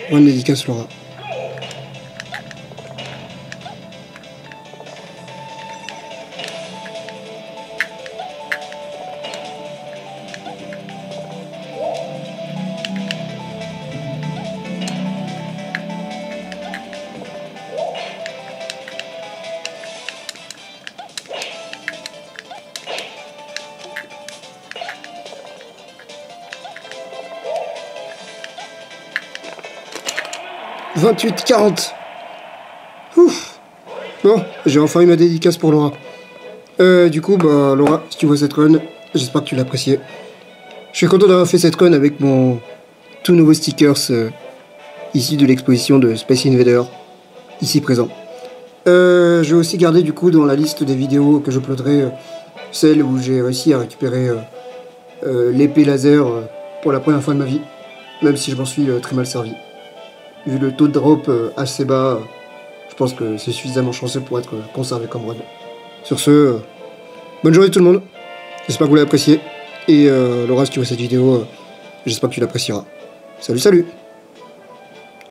Bonne dédicace, Laura. « 28-40 » Ouf. Bon, j'ai enfin eu ma dédicace pour Laura. Du coup, bah, Laura, si tu vois cette run, j'espère que tu l'as appréciée. Je suis content d'avoir fait cette run avec mon tout nouveau stickers issu de l'exposition de Space Invader, ici présent. Je vais aussi garder du coup dans la liste des vidéos que j'uploaderai celle où j'ai réussi à récupérer l'épée laser pour la première fois de ma vie, même si je m'en suis très mal servi. Vu le taux de drop assez bas, je pense que c'est suffisamment chanceux pour être conservé comme run. Sur ce, bonne journée tout le monde, j'espère que vous l'avez apprécié, et Laura, si tu vois cette vidéo, j'espère que tu l'apprécieras. Salut, salut!